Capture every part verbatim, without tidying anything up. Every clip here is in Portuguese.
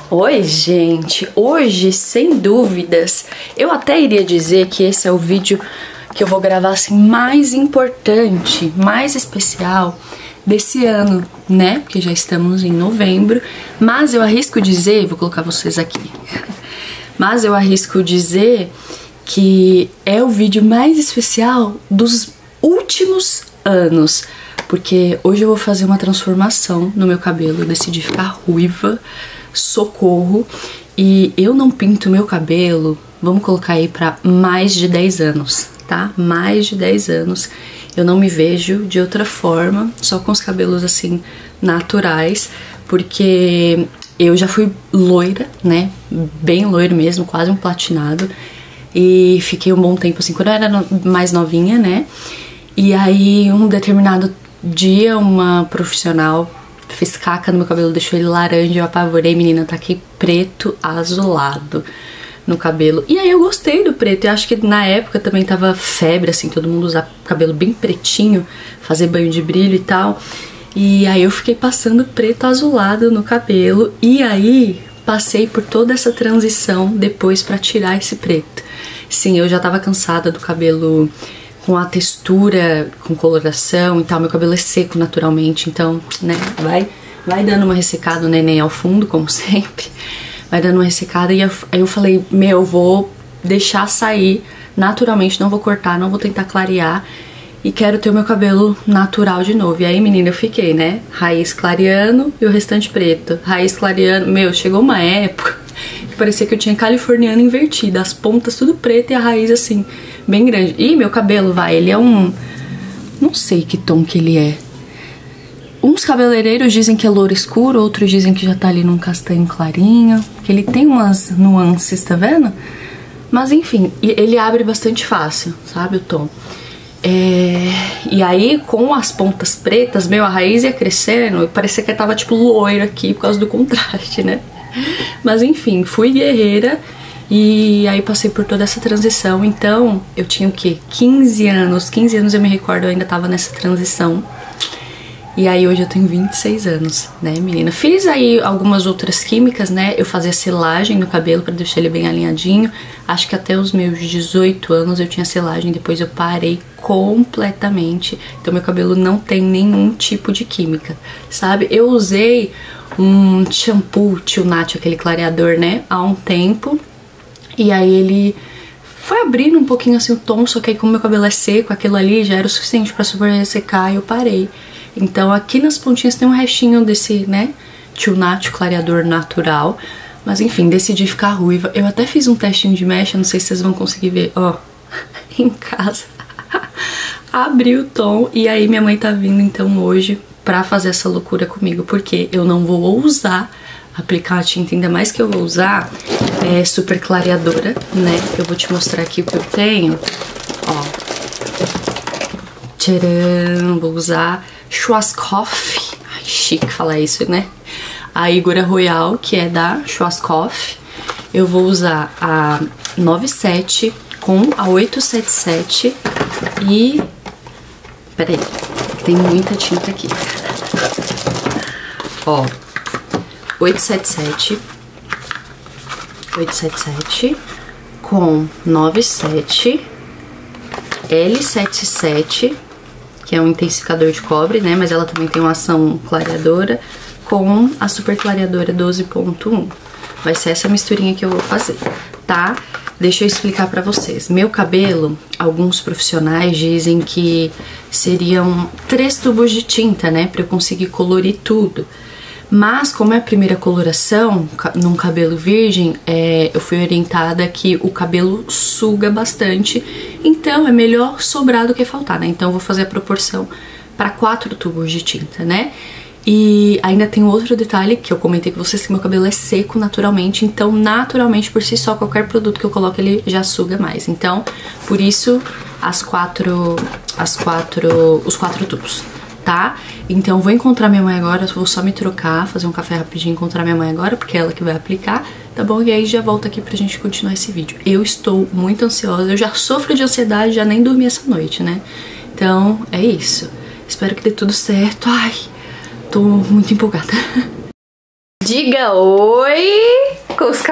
Oi, gente! Hoje, sem dúvidas, eu até iria dizer que esse é o vídeo que eu vou gravar assim mais importante, mais especial desse ano, né? Porque já estamos em novembro, mas eu arrisco dizer, vou colocar vocês aqui, mas eu arrisco dizer que é o vídeo mais especial dos últimos anos, porque hoje eu vou fazer uma transformação no meu cabelo, eu decidi ficar ruiva, socorro, e eu não pinto meu cabelo, vamos colocar aí pra mais de dez anos, tá? Mais de dez anos, eu não me vejo de outra forma, só com os cabelos assim, naturais, porque eu já fui loira, né? Bem loira mesmo, quase um platinado, e fiquei um bom tempo assim, quando eu era mais novinha, né? E aí, um determinado dia, uma profissional fez caca no meu cabelo, deixou ele laranja, eu apavorei, menina, tá aqui preto azulado no cabelo. E aí eu gostei do preto, eu acho que na época também tava febre, assim, todo mundo usar cabelo bem pretinho, fazer banho de brilho e tal. E aí eu fiquei passando preto azulado no cabelo, e aí passei por toda essa transição depois pra tirar esse preto. Sim, eu já tava cansada do cabelo com a textura, com coloração e tal, meu cabelo é seco naturalmente, então, né, vai, vai dando uma ressecada, o neném ao fundo, como sempre, vai dando uma ressecada, e eu, aí eu falei, meu, vou deixar sair naturalmente, não vou cortar, não vou tentar clarear, e quero ter o meu cabelo natural de novo. E aí, menina, eu fiquei, né, raiz clareando e o restante preto, raiz clareando, meu, chegou uma época que parecia que eu tinha californiana invertida, as pontas tudo preto e a raiz assim, bem grande. E meu cabelo, vai, ele é um... não sei que tom que ele é. Uns cabeleireiros dizem que é louro escuro, outros dizem que já tá ali num castanho clarinho, que ele tem umas nuances, tá vendo? Mas enfim, ele abre bastante fácil, sabe, o tom. É... E aí, com as pontas pretas, meu, a raiz ia crescendo, parecia que eu tava tipo loiro aqui por causa do contraste, né? Mas enfim, fui guerreira e aí passei por toda essa transição. Então eu tinha o quê? quinze anos, quinze anos eu me recordo, eu ainda tava nessa transição. E aí hoje eu tenho vinte e seis anos, né, menina? Fiz aí algumas outras químicas, né? Eu fazia selagem no cabelo pra deixar ele bem alinhadinho. Acho que até os meus dezoito anos eu tinha selagem, depois eu parei completamente. Então meu cabelo não tem nenhum tipo de química, sabe? Eu usei um shampoo Tio Nath, aquele clareador, né, há um tempo. E aí ele foi abrindo um pouquinho assim o tom, só que aí como meu cabelo é seco, aquilo ali já era o suficiente pra super ressecar e eu parei. Então aqui nas pontinhas tem um restinho desse, né, Tio Nath, clareador natural. Mas enfim, decidi ficar ruiva. Eu até fiz um testinho de mecha, não sei se vocês vão conseguir ver, ó, em casa. Abri o tom e aí minha mãe tá vindo então hoje pra fazer essa loucura comigo, porque eu não vou ousar aplicar a tinta, ainda mais que eu vou usar é, super clareadora, né? Eu vou te mostrar aqui o que eu tenho, ó. Tcharam! Vou usar Schwarzkopf, ai, chique falar isso, né? A Igora Royal, que é da Schwarzkopf. Eu vou usar a nove sete com a oito sete sete e... peraí, tem muita tinta aqui. Ó, oito sete sete, oito sete sete com nove sete, L sete sete, que é um intensificador de cobre, né? Mas ela também tem uma ação clareadora, com a super clareadora doze ponto um. Vai ser essa misturinha que eu vou fazer, tá? Deixa eu explicar pra vocês. Meu cabelo, alguns profissionais dizem que seriam três tubos de tinta, né? Pra eu conseguir colorir tudo. Mas, como é a primeira coloração num cabelo virgem, é, eu fui orientada que o cabelo suga bastante. Então, é melhor sobrar do que faltar, né? Então, eu vou fazer a proporção para quatro tubos de tinta, né? E ainda tem outro detalhe que eu comentei com vocês, que meu cabelo é seco naturalmente, então naturalmente por si só qualquer produto que eu coloco ele já suga mais. Então, por isso as quatro, as quatro, os quatro tubos, tá? Então vou encontrar minha mãe agora, vou só me trocar, fazer um café rapidinho, encontrar minha mãe agora, porque é ela que vai aplicar, tá bom? E aí já volto aqui pra gente continuar esse vídeo. Eu estou muito ansiosa, eu já sofro de ansiedade, já nem dormi essa noite, né? Então é isso. Espero que dê tudo certo. Ai, tô muito empolgada. Diga oi!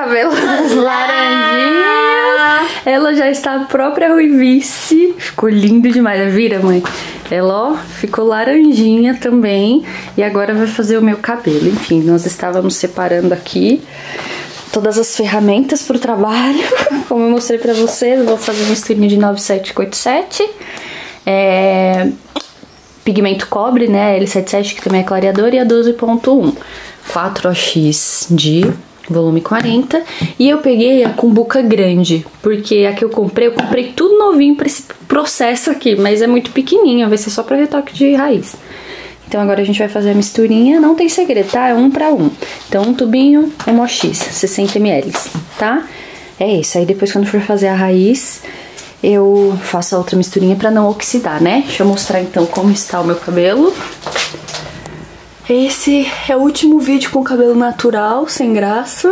cabelos laranjinhos. Ela já está a própria ruivice. Ficou lindo demais. Vira, mãe. Ela, ó, ficou laranjinha também. E agora vai fazer o meu cabelo. Enfim, nós estávamos separando aqui todas as ferramentas para o trabalho. Como eu mostrei para vocês, eu vou fazer uma misturinha de nove sete com oito sete. É... Pigmento cobre, né? L setenta e sete, que também é clareador, e a doze ponto um. quatro O X de volume quarenta. E eu peguei a cumbuca grande, porque a que eu comprei, eu comprei tudo novinho para esse processo aqui, mas é muito pequenininha, vai ser só para retoque de raiz. Então agora a gente vai fazer a misturinha, não tem segredo, tá? É um para um. Então um tubinho, um O X, sessenta mililitros, tá? É isso, aí depois quando for fazer a raiz, eu faço a outra misturinha pra não oxidar, né? Deixa eu mostrar então como está o meu cabelo. Esse é o último vídeo com cabelo natural, sem graça.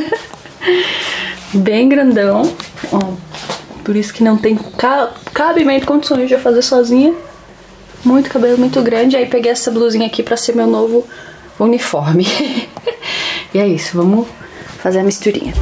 Bem grandão. Ó, por isso que não tem cabimento, condições de eu fazer sozinha. Muito cabelo, muito grande. Aí peguei essa blusinha aqui pra ser meu novo uniforme. E é isso, vamos fazer a misturinha.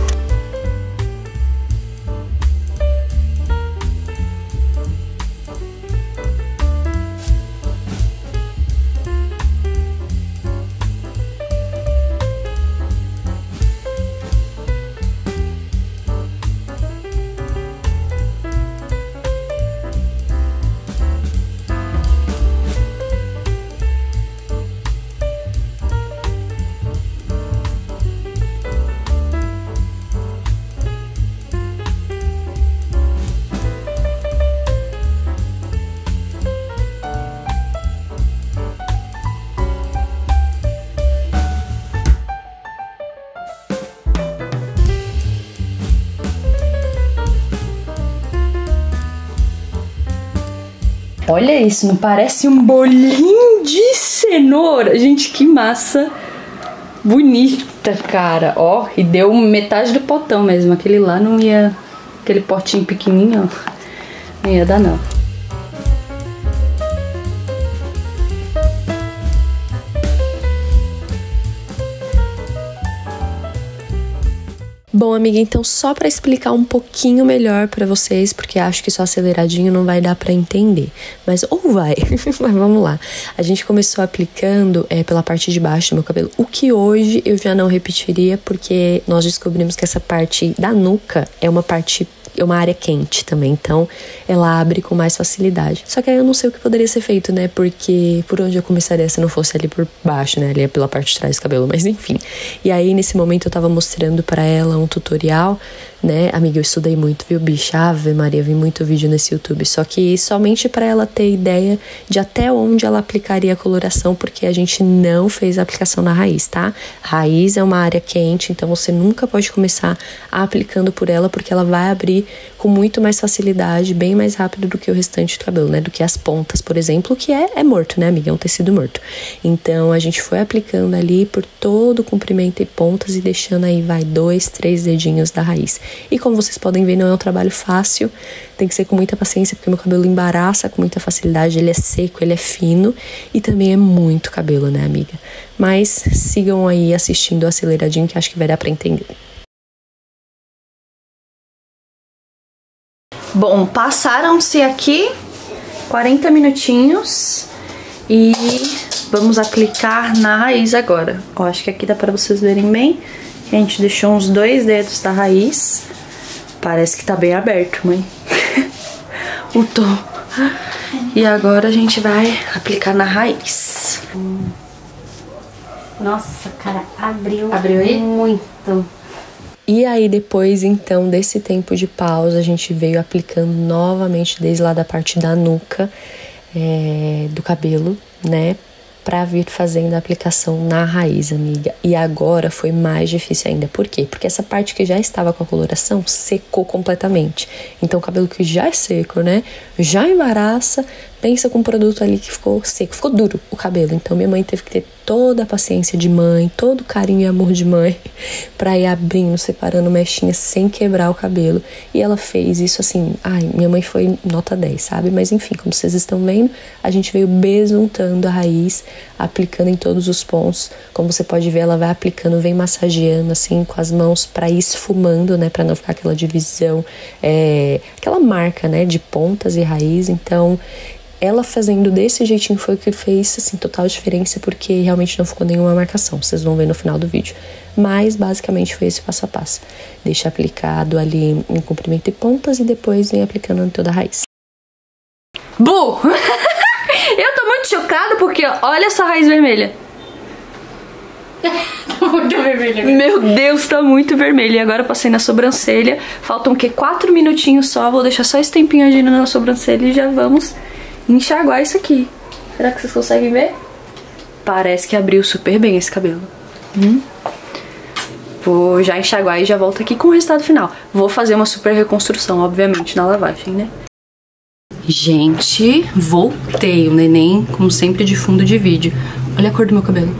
Olha isso, não parece um bolinho de cenoura? Gente, que massa bonita, cara. Ó, e deu metade do potão mesmo. Aquele lá não ia... Aquele potinho pequenininho, ó, não ia dar não. Bom, amiga, então só pra explicar um pouquinho melhor pra vocês, porque acho que só aceleradinho não vai dar pra entender, mas ou vai, mas vamos lá. A gente começou aplicando é, pela parte de baixo do meu cabelo, o que hoje eu já não repetiria, porque nós descobrimos que essa parte da nuca é uma parte... é uma área quente também, então ela abre com mais facilidade. Só que aí eu não sei o que poderia ser feito, né? Porque por onde eu começaria se não fosse ali por baixo, né? Ali pela parte de trás do cabelo, mas enfim. E aí nesse momento eu tava mostrando pra ela um tutorial, né? Amiga, eu estudei muito, viu, bicha? Ave Maria, vi muito vídeo nesse YouTube. Só que somente pra ela ter ideia de até onde ela aplicaria a coloração, porque a gente não fez a aplicação na raiz, tá? Raiz é uma área quente, então você nunca pode começar aplicando por ela, porque ela vai abrir com muito mais facilidade, bem mais rápido do que o restante do cabelo, né? Do que as pontas, por exemplo, que é, é morto, né, amiga? É um tecido morto. Então, a gente foi aplicando ali por todo o comprimento e pontas e deixando aí, vai, dois, três dedinhos da raiz. E como vocês podem ver, não é um trabalho fácil, tem que ser com muita paciência, porque meu cabelo embaraça com muita facilidade, ele é seco, ele é fino e também é muito cabelo, né, amiga? Mas sigam aí assistindo o aceleradinho, que acho que vai dar pra entender. Bom, passaram-se aqui quarenta minutinhos e vamos aplicar na raiz agora. Ó, acho que aqui dá pra vocês verem bem. A gente deixou uns dois dedos da raiz. Parece que tá bem aberto, mãe. O tom. E agora a gente vai aplicar na raiz. Nossa, cara, abriu. Abriu aí? Muito. E aí depois, então, desse tempo de pausa, a gente veio aplicando novamente desde lá da parte da nuca é, do cabelo, né? Pra vir fazendo a aplicação na raiz, amiga. E agora foi mais difícil ainda. Por quê? Porque essa parte que já estava com a coloração secou completamente. Então o cabelo que já é seco, né? Já embaraça, Pensa com um produto ali que ficou seco, ficou duro o cabelo. Então minha mãe teve que ter toda a paciência de mãe, todo o carinho e amor de mãe pra ir abrindo, separando mechinhas sem quebrar o cabelo. E ela fez isso assim, ai, minha mãe foi nota dez, sabe? Mas enfim, como vocês estão vendo, a gente veio besuntando a raiz, aplicando em todos os pontos. Como você pode ver, ela vai aplicando, vem massageando assim com as mãos pra ir esfumando, né? Pra não ficar aquela divisão, é, aquela marca, né? De pontas e raiz. Então, ela fazendo desse jeitinho foi o que fez, assim, total diferença, porque realmente não ficou nenhuma marcação. Vocês vão ver no final do vídeo. Mas, basicamente, foi esse passo a passo. Deixa aplicado ali em comprimento e pontas e depois vem aplicando em toda a raiz. Bu! Eu tô muito chocada porque, ó, olha essa raiz vermelha. Tá muito vermelha. Meu Deus, tá muito vermelha. E agora eu passei na sobrancelha. Faltam o quê? Quatro minutinhos só. Vou deixar só esse tempinho agindo na sobrancelha e já vamos enxaguar isso aqui. Será que vocês conseguem ver? Parece que abriu super bem esse cabelo. Hum? Vou já enxaguar e já volto aqui com o resultado final. Vou fazer uma super reconstrução, obviamente, na lavagem, né? Gente, voltei. O neném, como sempre, de fundo de vídeo. Olha a cor do meu cabelo.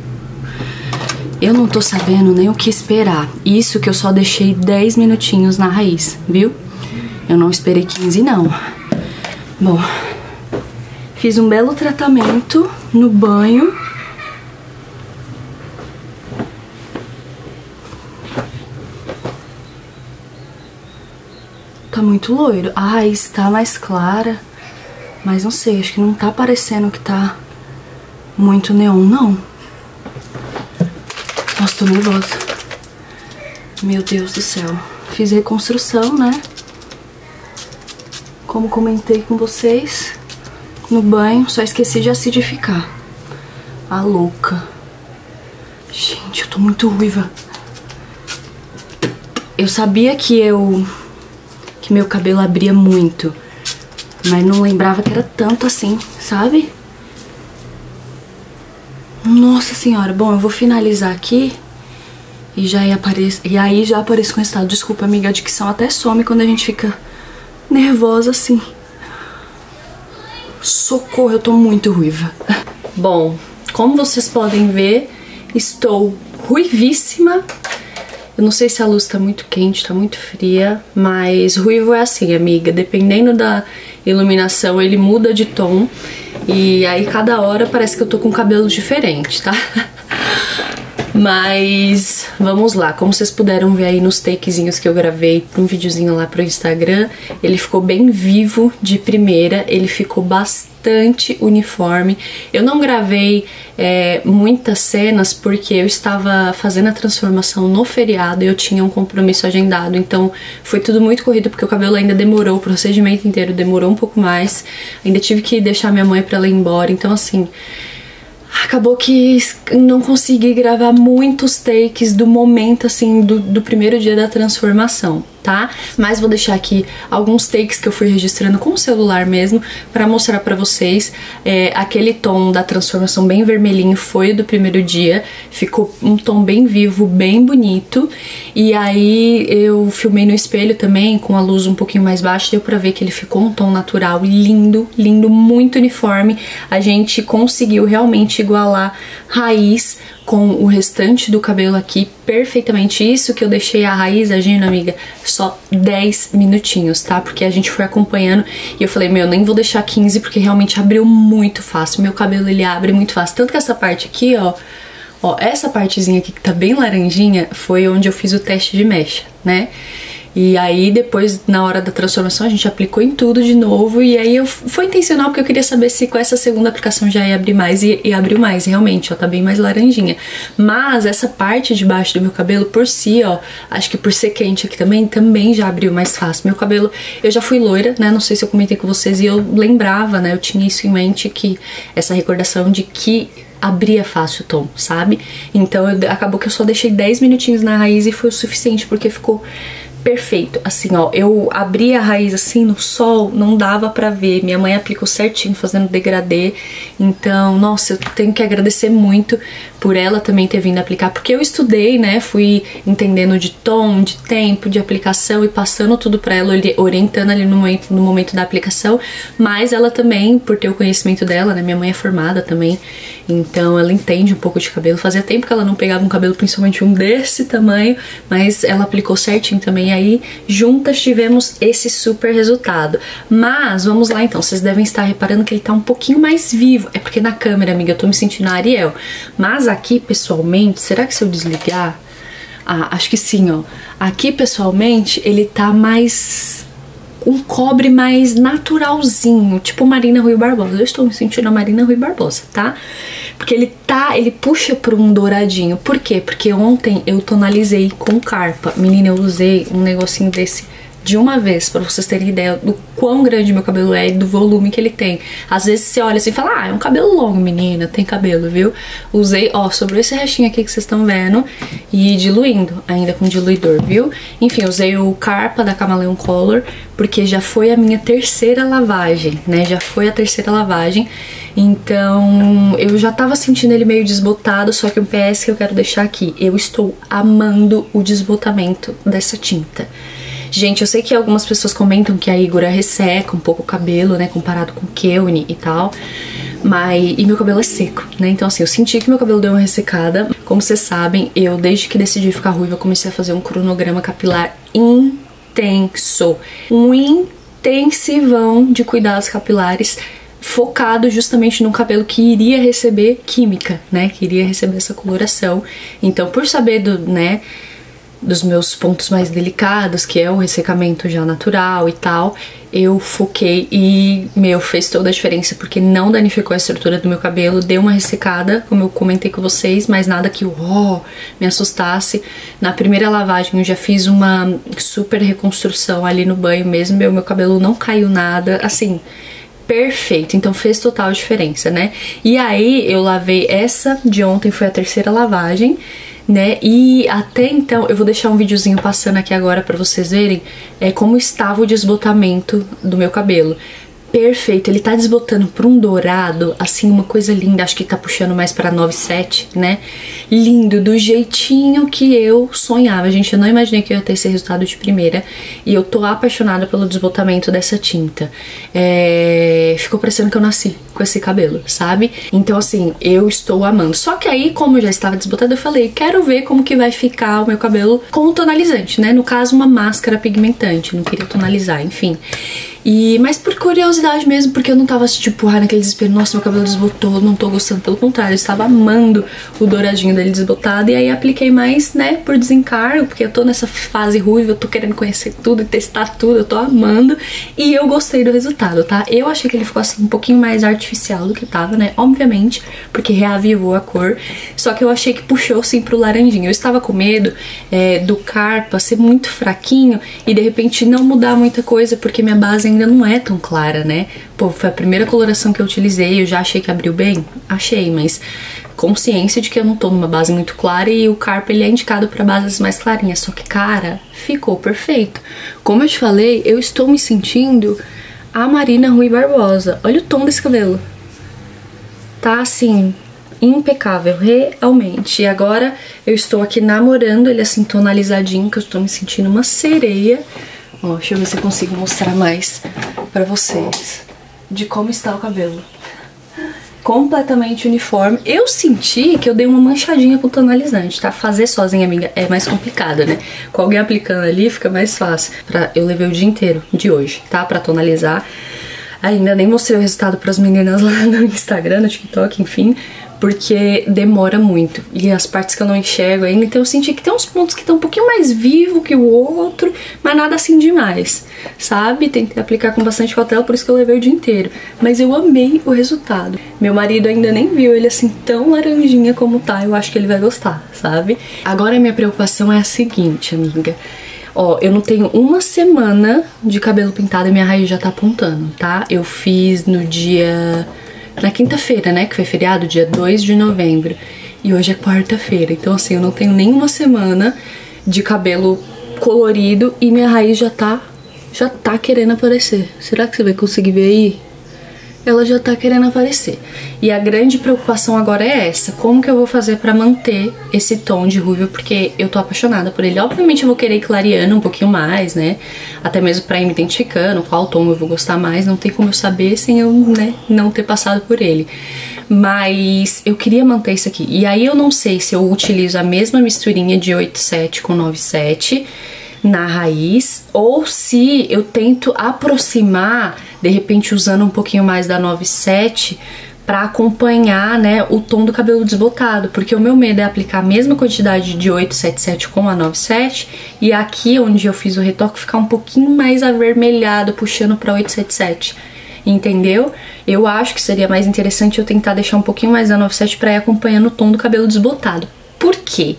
Eu não tô sabendo nem o que esperar. Isso que eu só deixei dez minutinhos na raiz, viu? Eu não esperei quinze, não. Bom, fiz um belo tratamento no banho. Tá muito loiro. Ah, está mais clara. Mas não sei, acho que não tá parecendo que tá muito neon, não. Nossa, tô nervosa. Meu Deus do céu. Fiz reconstrução, né? Como comentei com vocês no banho, só esqueci de acidificar. A louca. Gente, eu tô muito ruiva. Eu sabia que eu... que meu cabelo abria muito, mas não lembrava que era tanto assim, sabe? Nossa senhora. Bom, eu vou finalizar aqui e já ia aparecer, e aí já apareço com o estado. Desculpa, amiga, a dicção até some quando a gente fica nervosa assim. Socorro, eu tô muito ruiva. Bom, como vocês podem ver, estou ruivíssima. Eu não sei se a luz tá muito quente, tá muito fria, mas ruivo é assim, amiga. Dependendo da iluminação, ele muda de tom. E aí cada hora parece que eu tô com cabelo diferente, tá? Mas vamos lá, como vocês puderam ver aí nos takezinhos que eu gravei pra um videozinho lá pro Instagram, ele ficou bem vivo de primeira, ele ficou bastante uniforme. Eu não gravei é, muitas cenas porque eu estava fazendo a transformação no feriado e eu tinha um compromisso agendado, então foi tudo muito corrido porque o cabelo ainda demorou, o procedimento inteiro demorou um pouco mais, ainda tive que deixar minha mãe pra ela ir embora, então assim... acabou que não consegui gravar muitos takes do momento, assim, do, do primeiro dia da transformação, tá? Mas vou deixar aqui alguns takes que eu fui registrando com o celular mesmo, pra mostrar pra vocês. É, aquele tom da transformação bem vermelhinho foi do primeiro dia, ficou um tom bem vivo, bem bonito. E aí eu filmei no espelho também, com a luz um pouquinho mais baixa, deu pra ver que ele ficou um tom natural, lindo, lindo, muito uniforme. A gente conseguiu realmente igualar raiz com o restante do cabelo aqui perfeitamente. Isso que eu deixei a raiz agindo, amiga, só dez minutinhos, tá? Porque a gente foi acompanhando e eu falei, meu, nem vou deixar quinze porque realmente abriu muito fácil. Meu cabelo, ele abre muito fácil. Tanto que essa parte aqui, ó, ó, essa partezinha aqui que tá bem laranjinha foi onde eu fiz o teste de mecha, né? E aí depois, na hora da transformação, a gente aplicou em tudo de novo. E aí eu, foi intencional porque eu queria saber se com essa segunda aplicação já ia abrir mais. E, e abriu mais, realmente, ó, tá bem mais laranjinha. Mas essa parte de baixo do meu cabelo, por si, ó, acho que por ser quente aqui também, também já abriu mais fácil. Meu cabelo, eu já fui loira, né, não sei se eu comentei com vocês. E eu lembrava, né, eu tinha isso em mente, que essa recordação de que abria fácil o tom, sabe? Então eu, acabou que eu só deixei dez minutinhos na raiz e foi o suficiente, porque ficou perfeito, assim, ó, eu abri a raiz assim no sol, não dava pra ver, minha mãe aplicou certinho, fazendo degradê, então, nossa, eu tenho que agradecer muito por ela também ter vindo aplicar, porque eu estudei, né, fui entendendo de tom, de tempo, de aplicação e passando tudo pra ela, orientando ali no momento, no momento da aplicação, mas ela também, por ter o conhecimento dela, né, minha mãe é formada também, então ela entende um pouco de cabelo, fazia tempo que ela não pegava um cabelo, principalmente um desse tamanho, mas ela aplicou certinho também, e aí juntas tivemos esse super resultado. Mas vamos lá então, vocês devem estar reparando que ele tá um pouquinho mais vivo, é porque na câmera, amiga, eu tô me sentindo a Ariel, mas aqui pessoalmente, será que se eu desligar, ah, acho que sim, ó, aqui pessoalmente ele tá mais um cobre mais naturalzinho, tipo Marina Rui Barbosa. Eu estou me sentindo a Marina Rui Barbosa, tá? Porque ele tá, ele puxa para um douradinho. Por quê? Porque ontem eu tonalizei com carpa. Menina, eu usei um negocinho desse de uma vez, pra vocês terem ideia do quão grande meu cabelo é e do volume que ele tem. Às vezes você olha assim e fala, ah, é um cabelo longo, menina, tem cabelo, viu? Usei, ó, sobre esse restinho aqui que vocês estão vendo e diluindo, ainda com diluidor, viu? Enfim, usei o Carpa da Camaleon Color, porque já foi a minha terceira lavagem, né? Já foi a terceira lavagem. Então, eu já tava sentindo ele meio desbotado, só que um P S que eu quero deixar aqui. Eu estou amando o desbotamento dessa tinta. Gente, eu sei que algumas pessoas comentam que a Igora resseca um pouco o cabelo, né, comparado com o Keone e tal, mas... e meu cabelo é seco, né, então assim, eu senti que meu cabelo deu uma ressecada. Como vocês sabem, eu desde que decidi ficar ruiva, eu comecei a fazer um cronograma capilar intenso, um intensivão de cuidados capilares, focado justamente no cabelo que iria receber química, né, que iria receber essa coloração. Então, por saber do, né, dos meus pontos mais delicados, que é o ressecamento já natural e tal, eu foquei e, meu, fez toda a diferença, porque não danificou a estrutura do meu cabelo, deu uma ressecada, como eu comentei com vocês, mas nada que, oh, me assustasse. Na primeira lavagem eu já fiz uma super reconstrução ali no banho mesmo, meu, meu cabelo não caiu nada, assim... perfeito, então fez total diferença, né? E aí eu lavei essa de ontem, foi a terceira lavagem, né? E até então, eu vou deixar um videozinho passando aqui agora pra vocês verem é, como estava o desbotamento do meu cabelo. Perfeito, ele tá desbotando pra um dourado, assim, uma coisa linda, acho que tá puxando mais pra nove sete, né? Lindo, do jeitinho que eu sonhava, gente, eu não imaginei que eu ia ter esse resultado de primeira, e eu tô apaixonada pelo desbotamento dessa tinta. É... Ficou parecendo que eu nasci com esse cabelo, sabe? Então, assim, eu estou amando. Só que aí, como já estava desbotado, eu falei, quero ver como que vai ficar o meu cabelo com o tonalizante, né? No caso, uma máscara pigmentante, não queria tonalizar, enfim... E, mas por curiosidade mesmo, porque eu não tava tipo, ah, naquele desespero, nossa, meu cabelo desbotou, não tô gostando, pelo contrário, eu estava amando o douradinho dele desbotado, e aí apliquei mais, né, por desencargo, porque eu tô nessa fase ruiva, eu tô querendo conhecer tudo e testar tudo, eu tô amando, e eu gostei do resultado, tá? Eu achei que ele ficou assim um pouquinho mais artificial do que tava, né, obviamente, porque reavivou a cor, só que eu achei que puxou assim pro laranjinho. Eu estava com medo é, do Carpa ser muito fraquinho e de repente não mudar muita coisa, porque minha base ainda não é tão clara, né? Pô, foi a primeira coloração que eu utilizei, eu já achei que abriu bem? Achei, mas consciência de que eu não tô numa base muito clara e o Carpa, ele é indicado pra bases mais clarinhas, só que, cara, ficou perfeito. Como eu te falei, eu estou me sentindo a Marina Rui Barbosa. Olha o tom desse cabelo. Tá, assim, impecável, realmente. E agora eu estou aqui namorando ele assim, tonalizadinho, que eu estou me sentindo uma sereia. Ó, deixa eu ver se eu consigo mostrar mais pra vocês de como está o cabelo. Completamente uniforme. Eu senti que eu dei uma manchadinha com tonalizante, tá? Fazer sozinha, amiga, é mais complicado, né? Com alguém aplicando ali fica mais fácil. Pra... Eu levei o dia inteiro de hoje, tá? Pra tonalizar. Ainda nem mostrei o resultado pras meninas lá no Instagram, no TikTok, enfim, porque demora muito. E as partes que eu não enxergo ainda, então eu senti que tem uns pontos que estão um pouquinho mais vivo que o outro, mas nada assim demais, sabe? Tentei aplicar com bastante cautela, por isso que eu levei o dia inteiro. Mas eu amei o resultado. Meu marido ainda nem viu ele assim tão laranjinha como tá, eu acho que ele vai gostar, sabe? Agora a minha preocupação é a seguinte, amiga. Ó, eu não tenho uma semana de cabelo pintado e minha raiz já tá apontando, tá? Eu fiz no dia... na quinta-feira, né, que foi feriado, dia dois de novembro. E hoje é quarta-feira, então assim, eu não tenho nenhuma semana de cabelo colorido e minha raiz já tá, já tá querendo aparecer. Será que você vai conseguir ver aí? Ela já tá querendo aparecer. E a grande preocupação agora é essa. Como que eu vou fazer pra manter esse tom de ruivo? Porque eu tô apaixonada por ele. Obviamente eu vou querer ir clareando um pouquinho mais, né? Até mesmo pra ir me identificando qual tom eu vou gostar mais. Não tem como eu saber sem eu, né, não ter passado por ele. Mas eu queria manter isso aqui. E aí eu não sei se eu utilizo a mesma misturinha de oito sete com nove sete na raiz, ou se eu tento aproximar, de repente usando um pouquinho mais da nove sete para acompanhar, né, o tom do cabelo desbotado, porque o meu medo é aplicar a mesma quantidade de oito sete sete com a nove sete e aqui onde eu fiz o retoque ficar um pouquinho mais avermelhado, puxando para oito sete sete. Entendeu? Eu acho que seria mais interessante eu tentar deixar um pouquinho mais da nove sete para ir acompanhando o tom do cabelo desbotado. Por quê?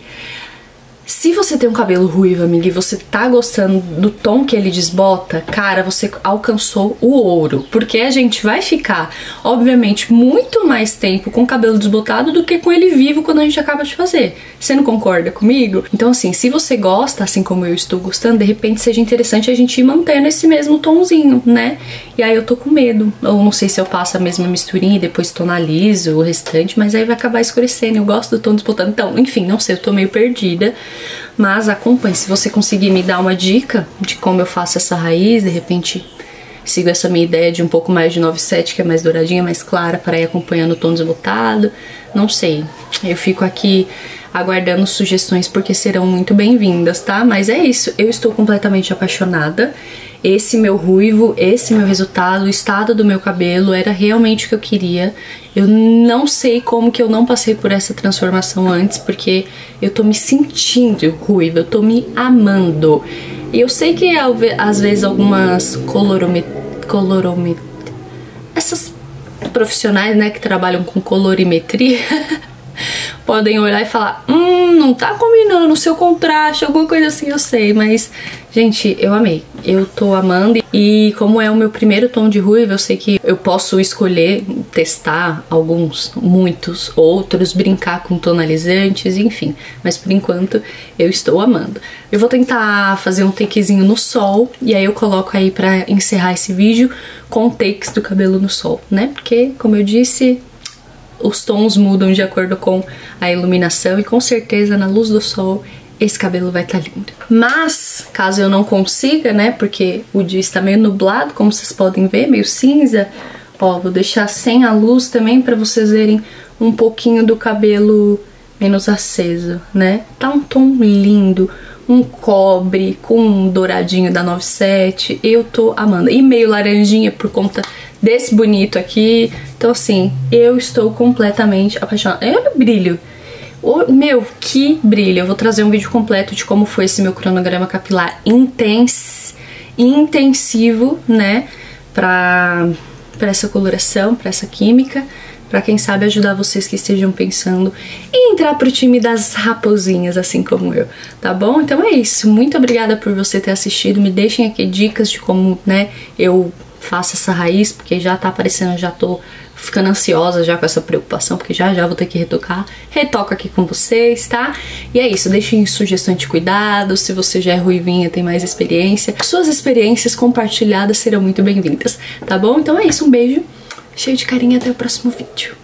Se você tem um cabelo ruivo, amiga, e você tá gostando do tom que ele desbota, cara, você alcançou o ouro. Porque a gente vai ficar, obviamente, muito mais tempo com o cabelo desbotado do que com ele vivo quando a gente acaba de fazer. Você não concorda comigo? Então, assim, se você gosta, assim como eu estou gostando, de repente seja interessante a gente ir mantendo esse mesmo tomzinho, né? E aí eu tô com medo. Eu não sei se eu passo a mesma misturinha e depois tonalizo o restante, mas aí vai acabar escurecendo. Eu gosto do tom desbotado. Então, enfim, não sei, eu tô meio perdida. Mas acompanhe, se você conseguir me dar uma dica de como eu faço essa raiz, de repente sigo essa minha ideia de um pouco mais de nove sete, que é mais douradinha, mais clara, para ir acompanhando o tom desbotado, não sei. Eu fico aqui aguardando sugestões porque serão muito bem-vindas, tá? Mas é isso, eu estou completamente apaixonada. Esse meu ruivo, esse meu resultado, o estado do meu cabelo era realmente o que eu queria. Eu não sei como que eu não passei por essa transformação antes, porque eu tô me sentindo ruiva, eu tô me amando. E eu sei que às vezes algumas coloromet... coloromet... essas profissionais, né, que trabalham com colorimetria podem olhar e falar, hum, não tá combinando o seu contraste, alguma coisa assim, eu sei, mas, gente, eu amei, eu tô amando, e como é o meu primeiro tom de ruivo, eu sei que eu posso escolher, testar alguns, muitos, outros, brincar com tonalizantes, enfim, mas por enquanto eu estou amando. Eu vou tentar fazer um takezinho no sol, e aí eu coloco aí pra encerrar esse vídeo com takes do cabelo no sol, né, porque, como eu disse, os tons mudam de acordo com a iluminação e com certeza na luz do sol esse cabelo vai estar lindo. Mas, caso eu não consiga, né, porque o dia está meio nublado, como vocês podem ver, meio cinza, ó, vou deixar sem a luz também para vocês verem um pouquinho do cabelo menos aceso, né? Tá um tom lindo, um cobre com um douradinho da nove sete, eu tô amando. E meio laranjinha por conta desse bonito aqui. Então assim, eu estou completamente apaixonada. Olha o brilho. O, meu, que brilho. Eu vou trazer um vídeo completo de como foi esse meu cronograma capilar intens, intensivo, né? Pra, pra essa coloração, pra essa química. Pra quem sabe ajudar vocês que estejam pensando em entrar pro time das raposinhas, assim como eu, tá bom? Então é isso, muito obrigada por você ter assistido, me deixem aqui dicas de como, né, eu faço essa raiz, porque já tá aparecendo, já tô ficando ansiosa já com essa preocupação, porque já já vou ter que retocar, retoco aqui com vocês, tá? E é isso, deixem sugestão de cuidado, se você já é ruivinha, tem mais experiência, suas experiências compartilhadas serão muito bem-vindas, tá bom? Então é isso, um beijo, cheio de carinho, até o próximo vídeo.